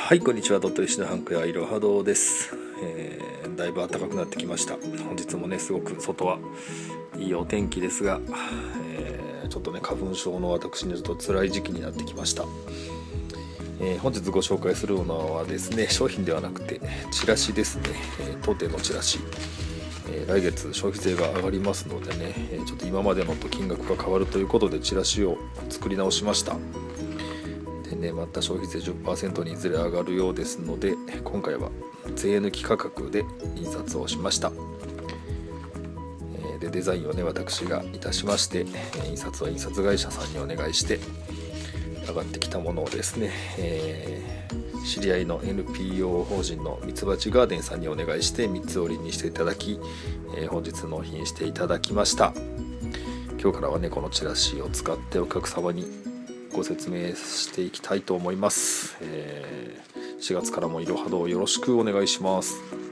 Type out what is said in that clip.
はい、こんにちは。鳥取市のハンク屋いろは堂です。だいぶ暖かくなってきました。本日もね、すごく外はいいお天気ですが、ちょっとね、花粉症の私にちょっと辛い時期になってきました。本日ご紹介するのはですね、商品ではなくてチラシですね。当店のチラシ。来月消費税が上がりますのでね、ちょっと今までのと金額が変わるということでチラシを作り直しました。でね、また消費税 10% にいずれ上がるようですので、今回は税抜き価格で印刷をしました。でデザインをね、私がいたしまして、印刷は印刷会社さんにお願いして上がってきたものをですね、知り合いの NPO 法人のミツバチガーデンさんにお願いして三つ折りにしていただき、本日納品していただきました。今日からはね、このチラシを使ってお客様にご説明していきたいと思います。4月からもいろは堂よろしくお願いします。